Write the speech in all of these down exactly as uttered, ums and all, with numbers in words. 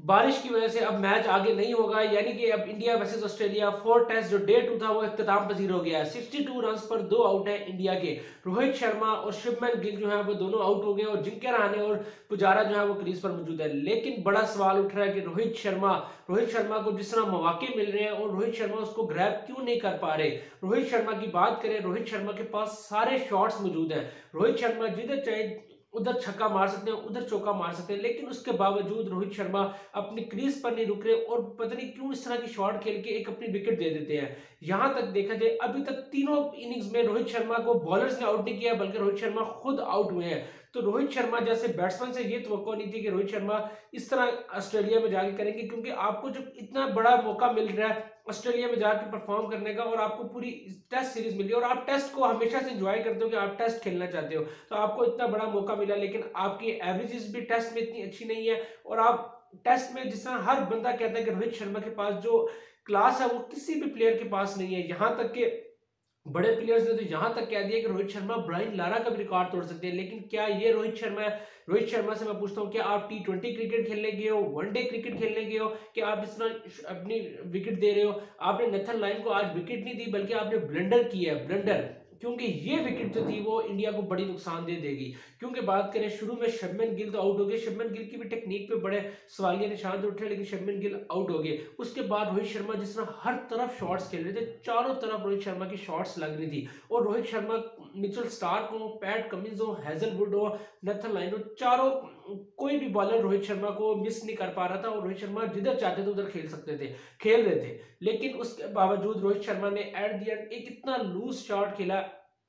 बारिश की वजह से अब मैच आगे नहीं होगा, यानी कि अब India versus Australia four test जो डे टू था वो इख्तिताम पजीर हो गया। बासठ रन्स पर दो आउट है इंडिया के। रोहित शर्मा और शुभमन गिल जो है वो दोनों आउट हो गए और जिंक्य रहाणे और पुजारा जो है वो क्रीज पर मौजूद है। लेकिन बड़ा सवाल उठ रहा है कि रोहित शर्मा रोहित शर्मा को जिस तरह मौके मिल रहे हैं और रोहित शर्मा उसको ग्रैब क्यों नहीं कर पा रहे। रोहित शर्मा की बात करें, रोहित शर्मा के पास सारे शॉट्स मौजूद हैं। रोहित शर्मा जिधर चाहे उधर छक्का मार सकते हैं, उधर चौका मार सकते हैं, लेकिन उसके बावजूद रोहित शर्मा अपनी क्रीज पर नहीं रुक रहे और पता नहीं क्यों इस तरह की शॉट खेल के एक अपनी विकेट दे देते हैं। यहां तक देखा जाए अभी तक तीनों इनिंग्स में रोहित शर्मा को बॉलर्स ने आउट नहीं किया, बल्कि रोहित शर्मा खुद आउट हुए हैं। तो रोहित शर्मा जैसे बैट्समैन से ये तवक्को नहीं थी कि रोहित शर्मा इस तरह ऑस्ट्रेलिया में जाके करेंगे, क्योंकि आपको जब इतना बड़ा मौका मिल रहा है ऑस्ट्रेलिया में जाके परफॉर्म करने का और आपको पूरी टेस्ट सीरीज मिली और आप टेस्ट को हमेशा से एंजॉय करते हो कि आप टेस्ट खेलना चाहते हो, तो आपको इतना बड़ा मौका मिला, लेकिन आपकी एवरेजेस भी टेस्ट में इतनी अच्छी नहीं है। और आप टेस्ट में जिस तरह हर बंदा कहता है कि रोहित शर्मा के पास जो क्लास है वो किसी भी प्लेयर के पास नहीं है, यहां तक कि बड़े प्लेयर्स ने तो यहां तक कह दिया कि रोहित शर्मा ब्रायन लारा का भी रिकॉर्ड तोड़ सकते हैं। लेकिन क्या ये रोहित शर्मा है? रोहित शर्मा से मैं पूछता हूं, क्या आप टी ट्वेंटी क्रिकेट खेलने गए हो, वनडे क्रिकेट खेलने गए हो, कि आप इस तरह अपनी विकेट दे रहे हो? आपने नेथन लायन को आज विकेट नहीं दी, बल्कि आपने ब्लंडर किया है, ब्लंडर। क्योंकि ये विकेट जो थी वो इंडिया को बड़ी नुकसान दे देगी। क्योंकि बात करें शुरू में शुभमन गिल तो आउट हो गए, शुभमन गिल की भी टेक्निक पे बड़े सवालिया निशान उठ रहे, लेकिन शुभमन गिल आउट हो गए। उसके बाद रोहित शर्मा जिस तरह हर तरफ शॉट्स खेल रहे थे, चारों तरफ रोहित शर्मा की शॉट्स लग रही थी और रोहित शर्मा मिचेल स्टार्क हो, पैट कमिंस हो, हेजलवुड हो, नेथन लायन हो, चारों कोई भी बॉलर रोहित शर्मा को मिस नहीं कर पा रहा था और रोहित शर्मा जिधर चाहते थे उधर खेल सकते थे, खेल रहे थे। लेकिन उसके बावजूद रोहित शर्मा ने एट द एंड एक इतना लूज शॉट खेला,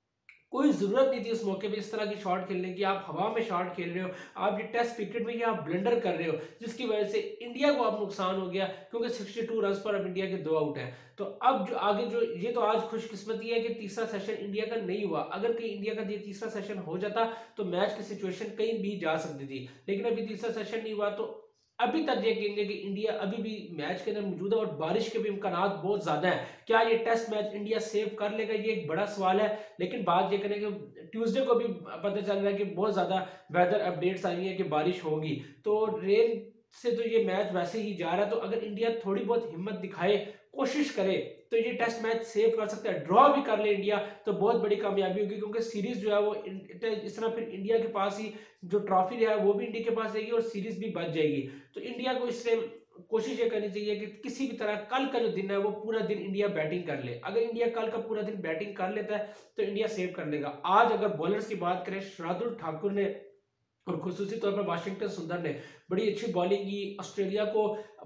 कोई जरूरत नहीं थी उस मौके पे इस तरह की शॉट खेलने की। आप हवा में शॉट खेल रहे हो, आप ये टेस्ट क्रिकेट में ये आप ब्लंडर कर रहे हो, जिसकी वजह से इंडिया को अब नुकसान हो गया, क्योंकि बासठ रन पर अब इंडिया के दो आउट हैं। तो अब जो आगे जो ये तो आज खुशकिस्मती है कि तीसरा सेशन इंडिया का नहीं हुआ। अगर कहीं इंडिया का ये तीसरा सेशन हो जाता तो मैच की सिचुएशन कहीं भी जा सकती थी, लेकिन अभी तीसरा सेशन नहीं हुआ। तो अभी तक ये कहेंगे कि इंडिया अभी भी मैच के अंदर मौजूद है और बारिश के भी इम्कान बहुत ज्यादा है। क्या ये टेस्ट मैच इंडिया सेव कर लेगा, ये एक बड़ा सवाल है। लेकिन बात ये करें कि ट्यूसडे को भी पता चल रहा है कि बहुत ज्यादा वेदर अपडेट्स आई है कि बारिश होगी, तो रेन से तो ये मैच वैसे ही जा रहा है। तो अगर इंडिया थोड़ी बहुत हिम्मत दिखाए, कोशिश करे, तो ये टेस्ट मैच सेव कर सकता है। ड्रॉ भी कर ले इंडिया तो बहुत बड़ी कामयाबी होगी, क्योंकि सीरीज जो है वो इस तरह फिर इंडिया के पास ही जो ट्रॉफी है वो भी इंडिया के पास रहेगी और सीरीज भी बच जाएगी। तो इंडिया को इससे कोशिश ये करनी चाहिए कि किसी भी तरह कल का जो दिन है वो पूरा दिन इंडिया बैटिंग कर ले। अगर इंडिया कल का पूरा दिन बैटिंग कर लेता है तो इंडिया सेव कर लेगा। आज अगर बॉलर्स की बात करें, शार्दुल ठाकुर ने और खुसूसी तौर पर वाशिंगटन सुंदर ने बड़ी अच्छी बॉलिंग की, ऑस्ट्रेलिया को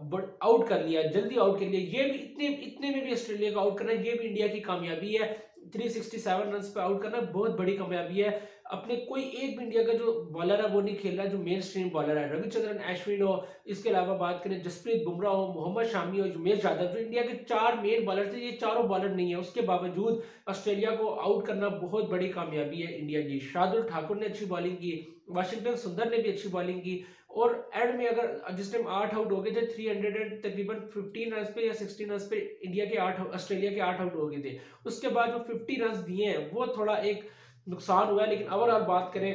आउट कर लिया, जल्दी आउट कर लिया। ये भी इतने इतने में भी ऑस्ट्रेलिया को आउट करना, ये भी इंडिया की कामयाबी है। तीन सौ सड़सठ रन पे आउट करना बहुत बड़ी कामयाबी है। अपने कोई एक भी इंडिया का जो बॉलर है वो नहीं खेल रहा जो मेन स्ट्रीम बॉलर है। रविचंद्रन अश्विन हो, इसके अलावा बात करें जसप्रीत बुमराह हो, मोहम्मद शामी हो, उमेश यादव, जो इंडिया के चार मेन बॉलर थे, ये चारों बॉलर नहीं है। उसके बावजूद ऑस्ट्रेलिया को आउट करना बहुत बड़ी कामयाबी है इंडिया की। शार्दुल ठाकुर ने अच्छी बॉलिंग की, वाशिंगटन सुंदर ने भी अच्छी बॉलिंग की और एंड में अगर जिस टाइम आठ आउट हो गए थे, तीन सौ तकरीबन पंद्रह रन पे या सोलह रन पे इंडिया के आठ ऑस्ट्रेलिया के आठ आउट हो गए थे। उसके बाद जो पचास रन दिए हैं वो थोड़ा एक नुकसान हुआ है। लेकिन ओवरऑल बात करें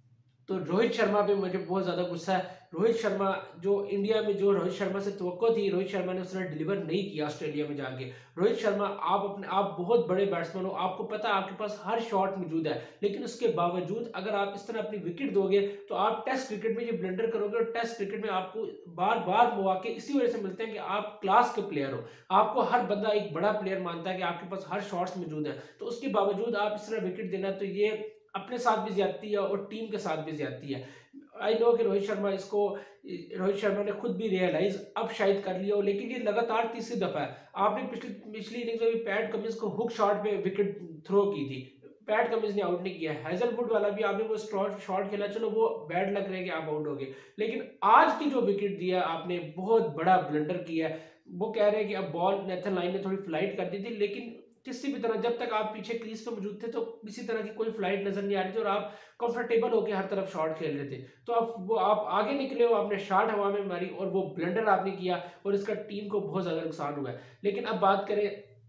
तो रोहित शर्मा पे मुझे बहुत ज्यादा गुस्सा है। रोहित शर्मा जो इंडिया में जो रोहित शर्मा से तवक्को थी, रोहित शर्मा ने उसने डिलीवर नहीं किया ऑस्ट्रेलिया में जाके। रोहित शर्मा आप अपने आप बहुत बड़े बैट्समैन हो, आपको पता है आपके पास हर शॉट मौजूद है, लेकिन उसके बावजूद अगर आप इस तरह अपनी विकेट दोगे तो आप टेस्ट क्रिकेट में ये ब्लंडर करोगे और टेस्ट क्रिकेट में आपको बार बार मौके इसी वजह से मिलते हैं कि आप क्लास के प्लेयर हो। आपको हर बंदा एक बड़ा प्लेयर मानता है कि आपके पास हर शॉट्स मौजूद है, तो उसके बावजूद आप इस तरह विकेट देना, तो ये अपने साथ भी ज्यादती है और टीम के साथ भी ज्यादती है। आई नो कि रोहित शर्मा इसको रोहित शर्मा ने खुद भी रियलाइज अब शायद कर लिया हो, लेकिन ये लगातार तीसरी दफा है। आपने पिछली पिछली इनिंग्स में भी पैट कमिंस को हुक शॉट पे विकेट थ्रो की थी, पैट कमिंस ने आउट नहीं किया। हेजलवुड वाला भी आपने वो शॉट खेला, चलो वो बैड लग रहा है कि आप आउट हो गए, लेकिन आज की जो विकेट दिया आपने बहुत बड़ा ब्लंडर किया है। वो कह रहे हैं कि अब बॉल नेथन लाइन ने थोड़ी फ्लाइट कर दी थी, लेकिन किसी भी तरह जब तक आप पीछे क्रीज पे मौजूद थे तो किसी तरह की कोई फ्लाइट नजर नहीं आ रही थी और आप कंफर्टेबल होकर हर तरफ शॉट खेल रहे थे। तो आप वो आप आगे निकले हो, आपने शॉट हवा में मारी और वो ब्लंडर आपने किया और इसका टीम को बहुत ज्यादा नुकसान हुआ है। लेकिन अब बात करें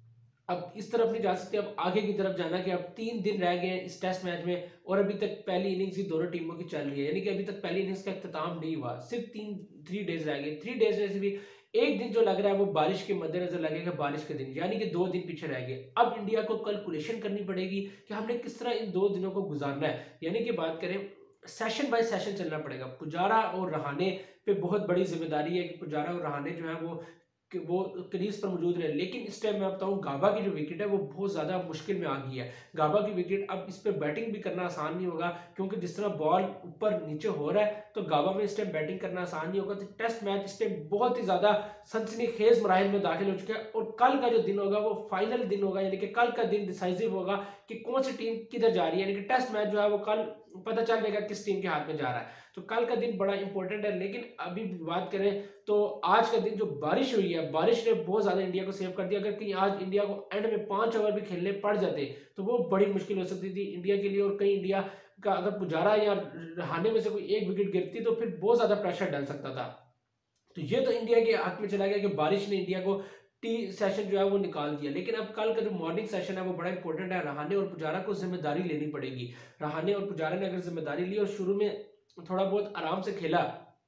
अब इस तरफ नहीं जा सकते, अब आगे की तरफ जाना कि अब तीन दिन रह गए हैं इस टेस्ट मैच में और अभी तक पहली इनिंग्स ही दोनों टीमों की चल रही है, यानी कि अभी तक पहली इनिंग्स का इख्तिताम नहीं हुआ, सिर्फ तीन थ्री डेज रह गए। थ्री डेज में से भी एक दिन जो लग रहा है वो बारिश के मद्देनजर लगेगा, बारिश के दिन, यानी कि दो दिन पीछे रह गए। अब इंडिया को कैलकुलेशन करनी पड़ेगी कि हमने किस तरह इन दो दिनों को गुजारना है, यानी कि बात करें सेशन बाय सेशन चलना पड़ेगा। पुजारा और रहाणे पे बहुत बड़ी जिम्मेदारी है कि पुजारा और रहाणे जो है वो कि वो क्रीज पर मौजूद रहे, लेकिन इस टाइम मैं बताऊं गाबा की जो विकेट है वो बहुत ज़्यादा मुश्किल में आ गई है। गाबा की विकेट, अब इस पर बैटिंग भी करना आसान नहीं होगा क्योंकि जिस तरह बॉल ऊपर नीचे हो रहा है तो गाबा में इस टाइम बैटिंग करना आसान नहीं होगा। तो टेस्ट मैच इस टाइम बहुत ही ज़्यादा सनसनीखेज मराहल में दाखिल हो चुका है और कल का जो दिन होगा वो फाइनल दिन होगा, यानी कि कल का दिन डिसाइसिव होगा कि कौन सी टीम किधर जा रही है, यानी कि टेस्ट मैच जो है वो कल पता चल जाएगा किस टीम के हाथ में जा रहा है। तो कल का दिन बड़ा इंपॉर्टेंट है। लेकिन अभी बात करें तो आज का दिन जो बारिश हुई है, बारिश ने बहुत ज्यादा इंडिया को सेव कर दिया। अगर कहीं आज इंडिया को एंड में पांच ओवर भी खेलने पड़ जाते तो वो बड़ी मुश्किल हो सकती थी इंडिया के लिए, और कहीं इंडिया का अगर पुजारा या रहाणे में से कोई एक विकेट गिरती तो फिर बहुत ज्यादा प्रेशर डल सकता था। तो ये तो इंडिया के हक में चला गया कि बारिश ने इंडिया को टी सेशन जो है वो निकाल दिया। लेकिन अब कल का जो मॉर्निंग सेशन है वो बड़ा इंपॉर्टेंट है। रहाणे और पुजारा को जिम्मेदारी लेनी पड़ेगी। रहाणे और पुजारा ने अगर जिम्मेदारी ली और शुरू में थोड़ा बहुत आराम से खेला,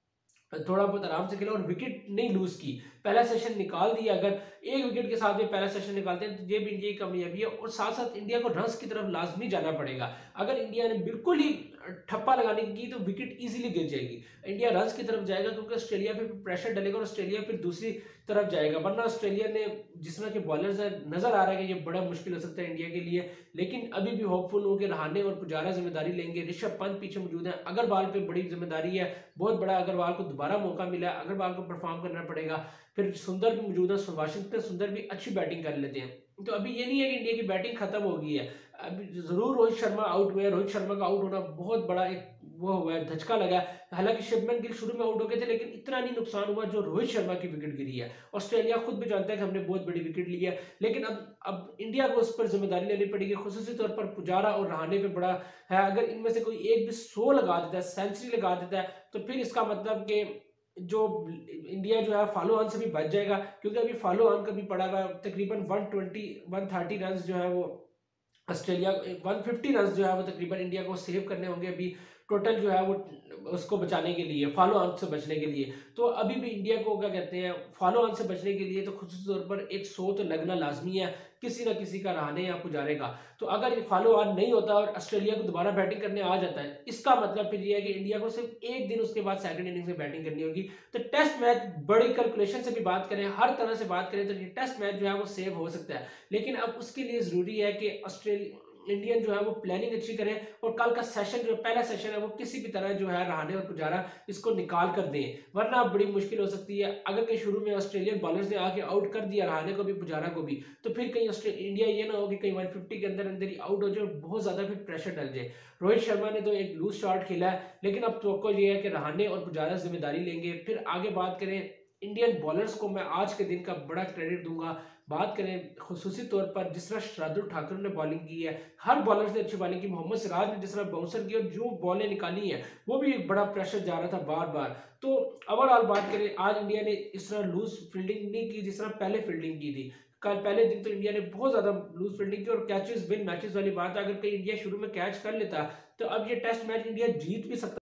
थोड़ा बहुत आराम से खेला और विकेट नहीं लूज की, पहला सेशन निकाल दिया, अगर एक विकेट के साथ में पहला सेशन निकालते हैं तो ये भी इंडिया की कामयाबी है। और साथ साथ इंडिया को रन्स की तरफ लाजमी जाना पड़ेगा। अगर इंडिया ने बिल्कुल ही ठप्पा लगाने की तो विकेट इजीली गिर जाएगी। इंडिया रन्स की तरफ जाएगा क्योंकि ऑस्ट्रेलिया पे प्रेशर डलेगा और ऑस्ट्रेलिया फिर दूसरी तरफ जाएगा, वरना ऑस्ट्रेलिया ने जिस तरह के बॉलर्स है नजर आ रहा है कि ये बड़ा मुश्किल हो सकता है इंडिया के लिए। लेकिन अभी भी होपफुल हूँ कि रहाणे और पुजारा जिम्मेदारी लेंगे। ऋषभ पंत पीछे मौजूद है, अग्रवाल पे बड़ी जिम्मेदारी है, बहुत बड़ा, अग्रवाल को दोबारा मौका मिला, अग्रवाल को परफॉर्म करना पड़ेगा। फिर सुंदर भी मौजूद है, वाशिंगटन सुंदर भी अच्छी बैटिंग कर लेते हैं। तो अभी ये नहीं है कि इंडिया की बैटिंग खत्म हो गई है, अभी जरूर रोहित शर्मा आउट हुए, रोहित शर्मा का आउट होना बहुत बड़ा एक वो हुआ है, धचका लगा है। हालांकि शुभमन गिल शुरू में आउट हो गए थे लेकिन इतना नहीं नुकसान हुआ जो रोहित शर्मा की विकेट गिरी है। ऑस्ट्रेलिया खुद भी जानता है कि हमने बहुत बड़ी विकेट ली है, लेकिन अब अब इंडिया को उस पर जिम्मेदारी लेनी पड़ेगी, खुसूसी तौर पर पुजारा और रहाणे पे बड़ा है। अगर इनमें से कोई एक भी सौ लगा देता है, सेंचुरी लगा देता है, तो फिर इसका मतलब कि जो इंडिया जो है फॉलो ऑन से भी बच जाएगा, क्योंकि अभी फॉलो ऑन का भी पड़ा हुआ तकरीबन one twenty one thirty run जो है वो ऑस्ट्रेलिया, वन फिफ्टी रन जो है वो तकरीबन इंडिया को सेव करने होंगे अभी टोटल जो है वो उसको बचाने के लिए, फॉलो ऑन से बचने के लिए। तो अभी भी इंडिया को क्या कहते हैं फॉलो ऑन से बचने के लिए तो खुसूसी तौर पर एक सौ तो लगना लाजमी है किसी ना किसी का, रहाणे या पुजारे का। तो अगर ये फॉलो ऑन नहीं होता और ऑस्ट्रेलिया को दोबारा बैटिंग करने आ जाता है, इसका मतलब फिर ये है कि इंडिया को सिर्फ एक दिन उसके बाद सेकंड इनिंग्स में बैटिंग करनी होगी। तो टेस्ट मैच बड़ी कैलकुलेशन से भी बात करें, हर तरह से बात करें तो ये टेस्ट मैच जो है वो सेव हो सकता है। लेकिन अब उसके लिए जरूरी है कि ऑस्ट्रेलिया इंडियन जो है वो प्लानिंग अच्छी करें और कल का सेशन जो पहला सेशन है वो किसी भी तरह जो है रहाणे और पुजारा इसको निकाल कर दें, वरना बड़ी मुश्किल हो सकती है। अगर कहीं शुरू में ऑस्ट्रेलियन बॉलर्स ने आके आउट कर दिया रहाणे को भी पुजारा को भी, तो फिर कहीं इंडिया ये ना हो कि कहीं वन फिफ्टी के अंदर अंदर ही आउट हो जाए, बहुत ज्यादा फिर प्रेशर डल जाए। रोहित शर्मा ने तो एक लूज शॉट खेला है, लेकिन अब तो ये है कि रहाणे और पुजारा जिम्मेदारी लेंगे। फिर आगे बात करें इंडियन बॉलर्स को, मैं आज के दिन का बड़ा क्रेडिट दूंगा। बात करें खुसूसी तौर पर जिस तरह शार्दुल ठाकुर ने बॉलिंग की है, हर बॉलर ने अच्छी बॉलिंग की, मोहम्मद सिराज ने जिस तरह बाउंसर की और जो बॉलें निकाली हैं वो भी एक बड़ा प्रेशर जा रहा था बार बार। तो ओवरऑल बात करें आज इंडिया ने इस तरह लूज फील्डिंग नहीं की जिस तरह पहले फील्डिंग की थी। कल पहले दिन तो इंडिया ने बहुत ज्यादा लूज फील्डिंग की और कैचेस विन मैचेस वाली बात है, अगर कहीं इंडिया शुरू में कैच कर लेता तो अब ये टेस्ट मैच इंडिया जीत भी सकता।